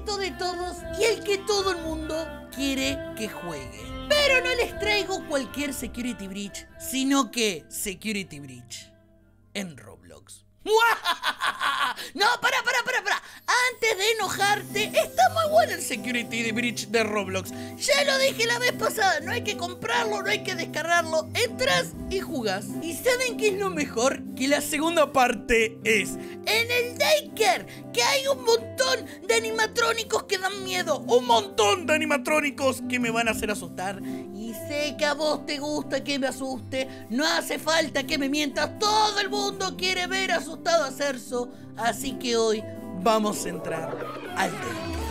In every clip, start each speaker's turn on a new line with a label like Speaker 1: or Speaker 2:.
Speaker 1: favorito de todos y el que todo el mundo quiere que juegue. Pero no les traigo cualquier Security Breach, sino que Security Breach en Roblox. No, para. Antes de enojarte, está muy bueno el Security Breach de Roblox. Ya lo dije la vez pasada, no hay que comprarlo, no hay que descargarlo. Entras y jugás. ¿Y saben qué es lo mejor? Que la segunda parte es en el daycare, que hay un montón de animatrónicos que dan miedo. Un montón de animatrónicos que me van a hacer asustar. Y sé que a vos te gusta que me asuste. No hace falta que me mientas. Todo el mundo quiere ver asustado a Cerzo. Así que hoy vamos a entrar al daycare.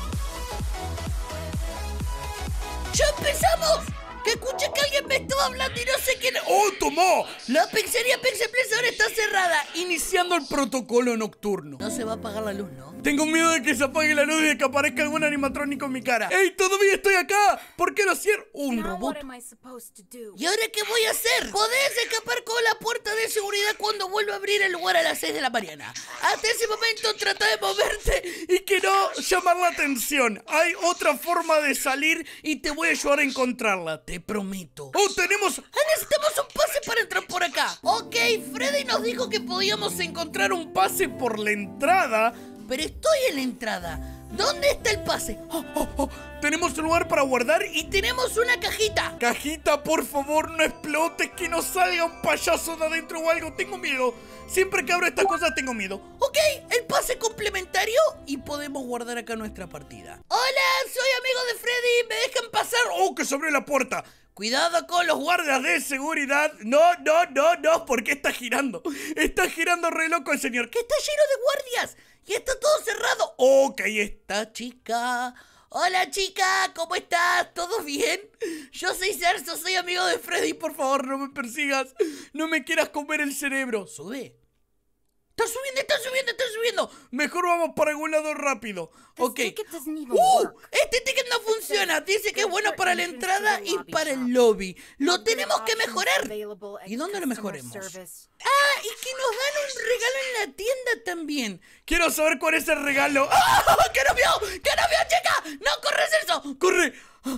Speaker 1: ¡Ya empezamos! Que escuché que alguien me estaba hablando y no sé quién... ¡Oh, tomó! La pizzería Pixel Place ahora está cerrada. Iniciando el protocolo nocturno. No se va a apagar la luz, ¿no? Tengo miedo de que se apague la luz y de que aparezca algún animatrónico en mi cara. ¡Ey, todavía estoy acá! ¿Por qué no cierro? Un robot. ¿Y ahora qué voy a hacer? Podés escapar con la puerta de seguridad cuando vuelva a abrir el lugar a las 6 de la mañana. Hasta ese momento trata de moverte y que no llamar la atención. Hay otra forma de salir y te voy a ayudar a encontrarla. Te prometo. ¡Oh, tenemos! Necesitamos un pase para entrar por acá. Ok, Freddy nos dijo que podíamos encontrar un pase por la entrada. Pero estoy en la entrada. ¿Dónde está el pase? Tenemos un lugar para guardar y tenemos una cajita. Cajita, por favor, no explotes, que no salga un payaso de adentro o algo. Tengo miedo. Siempre que abro estas cosas tengo miedo. Ok, el pase complementario y podemos guardar acá nuestra partida. Hola, soy amigo de Freddy. ¿Me dejan pasar? ¡Oh, que se abrió la puerta! Cuidado con los guardias de seguridad. No, porque está girando. Está girando re loco el señor. Que está lleno de guardias y está todo cerrado. Ok, esta chica. Hola chica, ¿cómo estás? ¿Todo bien? Yo soy Cerzo, soy amigo de Freddy. Por favor, no me persigas. No me quieras comer el cerebro. Sube. Está subiendo. Mejor vamos para algún lado rápido. Ok. Este ticket no funciona. Dice que es bueno para la entrada y para el lobby. Lo tenemos que mejorar. ¿Y dónde lo mejoremos? Ah, y que nos dan un regalo en la tienda también. Quiero saber cuál es el regalo. ¡Ah! ¡Que no vio, chica! ¡No, corre, Cerzo! ¡Corre!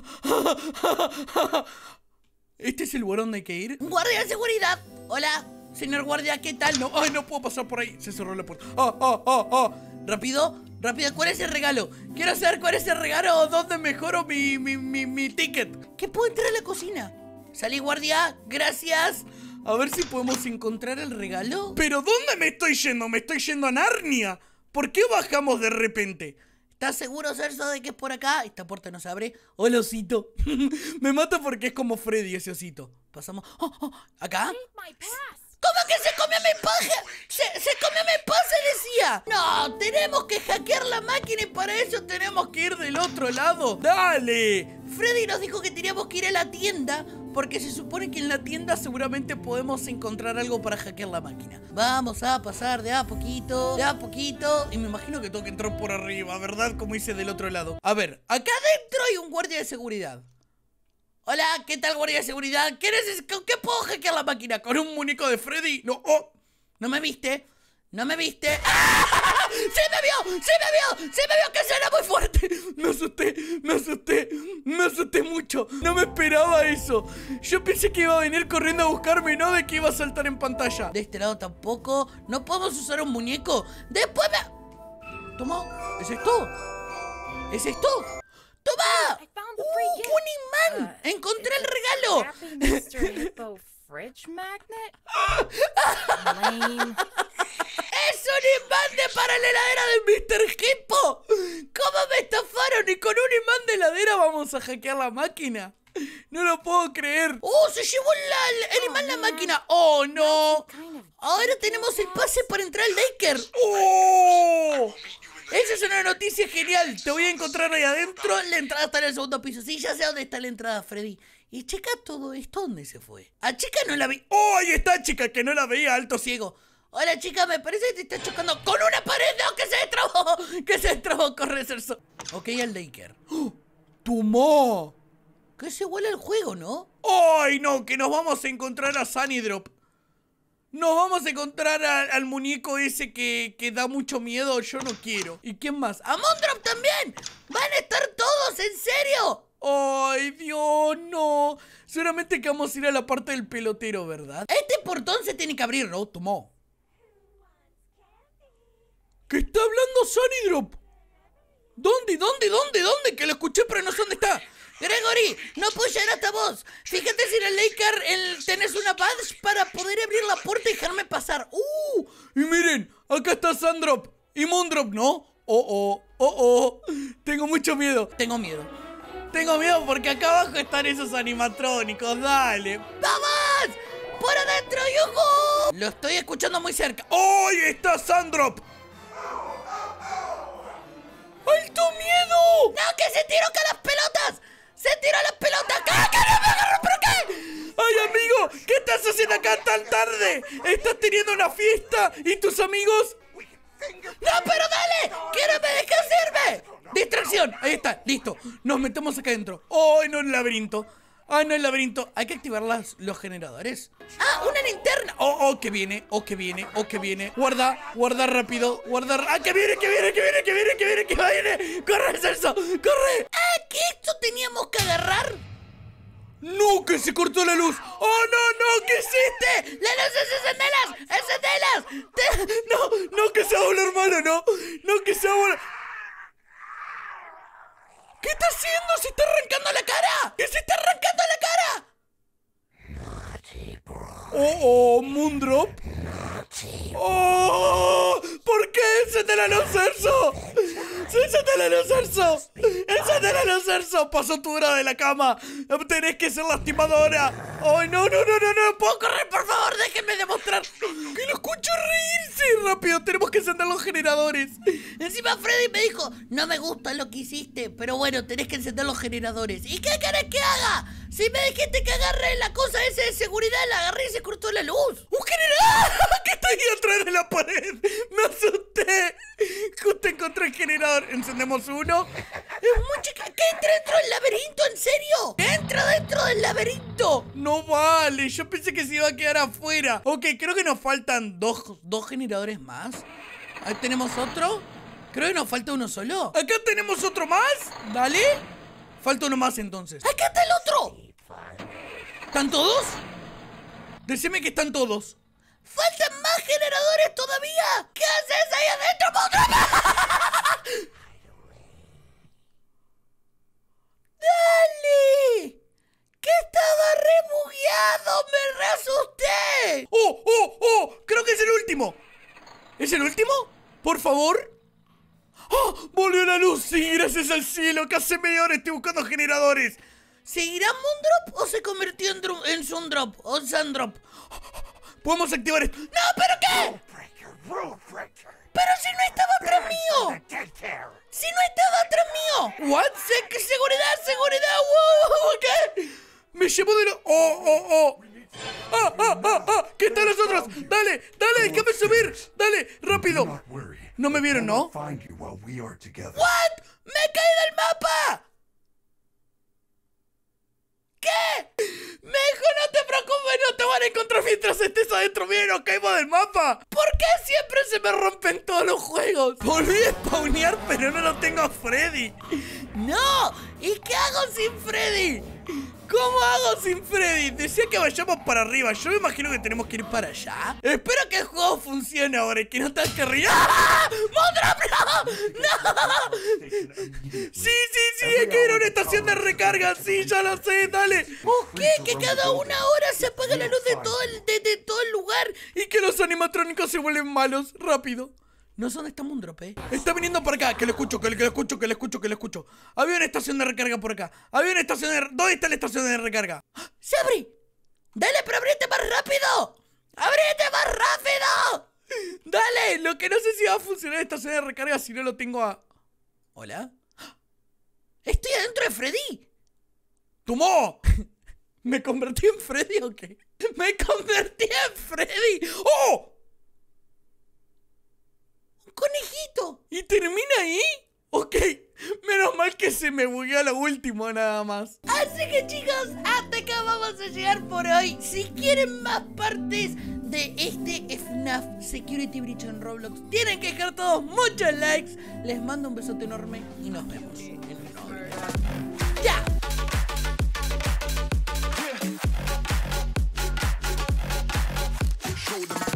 Speaker 1: ¿Este es el lugar donde hay que ir? ¡Guardia de seguridad! Hola. Señor guardia, ¿qué tal? No, ay, no puedo pasar por ahí. Se cerró la puerta. Rápido, ¿cuál es el regalo? Quiero saber cuál es el regalo. ¿Dónde mejoro mi ticket? ¿Qué puedo entrar a la cocina? Salí, guardia, gracias. A ver si podemos encontrar el regalo. ¿Pero dónde me estoy yendo? Me estoy yendo a Narnia. ¿Por qué bajamos de repente? ¿Estás seguro, Cerzo, de que es por acá? Esta puerta no se abre. Hola, osito. Me mata porque es como Freddy ese osito. Pasamos. ¿Acá? ¿Cómo que se comió mi pase? Se comió mi pase, decía. No, tenemos que hackear la máquina y para eso tenemos que ir del otro lado. ¡Dale! Freddy nos dijo que teníamos que ir a la tienda porque se supone que en la tienda seguramente podemos encontrar algo para hackear la máquina. Vamos a pasar de a poquito. Y me imagino que tengo que entrar por arriba, ¿verdad? Como hice del otro lado. A ver, acá adentro hay un guardia de seguridad. Hola, ¿qué tal, guardia de seguridad? ¿Con qué puedo hackear la máquina? ¿Con un muñeco de Freddy? No, ¿no me viste? ¡Ah! ¡Se me vio! ¡Que suena muy fuerte! Me asusté mucho. No me esperaba eso. Yo pensé que iba a venir corriendo a buscarme, no de que iba a saltar en pantalla. De este lado tampoco. ¿No podemos usar un muñeco? Después me... ¿Toma? ¿Es esto? ¡Toma! ¡Un imán! ¡Encontré el regalo!
Speaker 2: Fridge magnet?
Speaker 1: ¡Es un imán para la heladera de Mr. Hippo! ¿Cómo me estafaron? Y con un imán de heladera vamos a hackear la máquina. No lo puedo creer. ¡Oh, se llevó el imán la máquina! ¡Oh, no! Ahora tenemos el pase para entrar al daycare. ¡Oh! Esa es una noticia genial. Te voy a encontrar ahí adentro. La entrada está en el segundo piso. Sí, ya sé dónde está la entrada, Freddy. Y checa todo esto. ¿Dónde se fue? A chica no la vi. ¡Oh, ahí está, chica! Que no la veía, alto ciego. Hola, chica, me parece que te está chocando con una pared. ¡No, que se destrabó! ¡Que se destrabó! ¡Corre, Cerzo! Ok, al daycare. ¡Oh! ¡Tomó! Que se vuela el juego, ¿no? ¡Ay, no! Que nos vamos a encontrar a Sunnydrop. Nos vamos a encontrar al muñeco ese que da mucho miedo. Yo no quiero. ¿Y quién más? ¡A Mondrop también! ¡Van a estar todos! ¿En serio? ¡Ay, Dios, no! Seguramente que vamos a ir a la parte del pelotero, ¿verdad? Este portón se tiene que abrir, ¿no? Tomó. ¿Qué está hablando Sunnydrop? ¿Dónde? Que lo escuché pero no sé dónde está. Gregory, no puedo llegar hasta vos. Fíjate si en el Laker tenés una badge para poder abrir la puerta y dejarme pasar. Y miren, acá está Sandrop y Moondrop, ¿no? Tengo mucho miedo. Tengo miedo porque acá abajo están esos animatrónicos. Dale. ¡Vamos! ¡Por adentro, yujú! Lo estoy escuchando muy cerca. ¡Ahí está Sandrop! ¡Alto miedo! ¡No, que se tiró con las pelotas! ¡Se tiró las pelotas! ¡Ah, que no me agarró! ¿Pero qué? ¡Ay, amigo! ¿Qué estás haciendo acá tan tarde? ¿Estás teniendo una fiesta? ¿Y tus amigos? ¡No, pero dale! ¡Que no me dejes irme! ¡Distracción! Ahí está, listo. Nos metemos acá adentro. ¡Ay, no, el laberinto! ¡Ay, no, el laberinto! Hay que activar los generadores. ¡Ah, una linterna! Que viene! Guarda rápido. ¡Ah, que viene! ¡Corre, Celso! ¡Corre! ¡Ah, que esto teníamos que agarrar! ¡No, que se cortó la luz! ¡Oh, no! ¿Qué hiciste? ¡Las luces, encendelas! No, que se va a volar malo, ¿no? No, que se va a volar... ¿Qué está haciendo? ¡Se está arrancando la cara! ¡Que se está arrancando la cara! Moondrop. ¿Por qué? ¡Encende la luz, Celso! ¡Encende la luz, Celso! Pasó tu hora de la cama. Tenés que ser lastimadora. ¡Ay, no! ¿Puedo correr, por favor? Déjenme demostrar. ¡Que lo escucho reírse! Rápido, tenemos que encender los generadores. Encima Freddy me dijo: no me gusta lo que hiciste, pero bueno, tenés que encender los generadores. ¿Y qué querés que haga? Si me dijiste que agarré la cosa esa de seguridad, la agarré y se cortó la luz. ¡Un generador! ¿Qué está ahí atrás de la pared? ¡Me asusté! Justo encontré el generador. Encendemos uno. Es muy chica. ¿Qué entra dentro del laberinto? ¿En serio? ¿Entra dentro del laberinto? No vale. Yo pensé que se iba a quedar afuera. Ok, creo que nos faltan dos generadores más. Ahí tenemos otro. Creo que nos falta uno solo. Acá tenemos otro más. Dale. Falta uno más entonces. ¡Acá está el otro! ¿Están todos? Decime que están todos. ¡Faltan más generadores todavía! ¿Qué haces ahí adentro, Moondrop? ¡Dale! ¡Que estaba re bugueado! ¡Me re asusté! Creo que es el último. ¿Es el último? Por favor. ¡Volvió la luz! Sí, gracias al cielo. Que hace media hora estoy buscando generadores. ¿Seguirá Moondrop o se convirtió en Sundrop o Sandrop? Podemos activar esto. ¡No, pero qué! ¡Pero si no estaba atrás mío! ¿What? ¡Seguridad! ¡Wow! ¿Qué? Me llevo de lo... ¿Qué están los otros? Dale, déjame subir. Dale, rápido. No me vieron, ¿no? ¿What? ¡Me caí del mapa! ¿Qué? Me dijo, no te preocupes, no te van a encontrar mientras estés adentro. Miren, nos caímos del mapa. ¿Por qué siempre se me rompen todos los juegos? Volví a spawnear, pero no lo tengo a Freddy. No, ¿y qué hago sin Freddy? ¿Cómo hago sin Freddy? Decía que vayamos para arriba. Yo me imagino que tenemos que ir para allá. Espero que el juego funcione ahora y que no tengas que reír. ¡Ah! ¡Moondrop, no! Sí, hay que ir a una estación de recarga. Sí, ya lo sé, dale. ¿Qué? Que cada una hora se apaga la luz de todo el lugar y que los animatrónicos se vuelven malos. Rápido. No sé dónde está Moondrop, Está viniendo por acá, que lo escucho. Había una estación de recarga por acá. ¿Dónde está la estación de recarga? ¡Se abre! ¡Dale, pero abrite más rápido! ¡Abrite más rápido! ¡Dale! Lo que no sé si va a funcionar la estación de recarga si no lo tengo a... ¿Hola? ¡Estoy adentro de Freddy! ¡Tomó! ¿Me convertí en Freddy o qué? ¡Me convertí en Freddy! ¡Oh! ¡Conejito! ¿Y termina ahí? Ok, menos mal que se me bugueó lo último nada más. Así que chicos, hasta acá vamos a llegar por hoy. Si quieren más partes de este FNAF Security Breach en Roblox. Tienen que dejar todos muchos likes. Les mando un besote enorme y nos vemos en un nuevo video. ¡Ya!
Speaker 2: Show them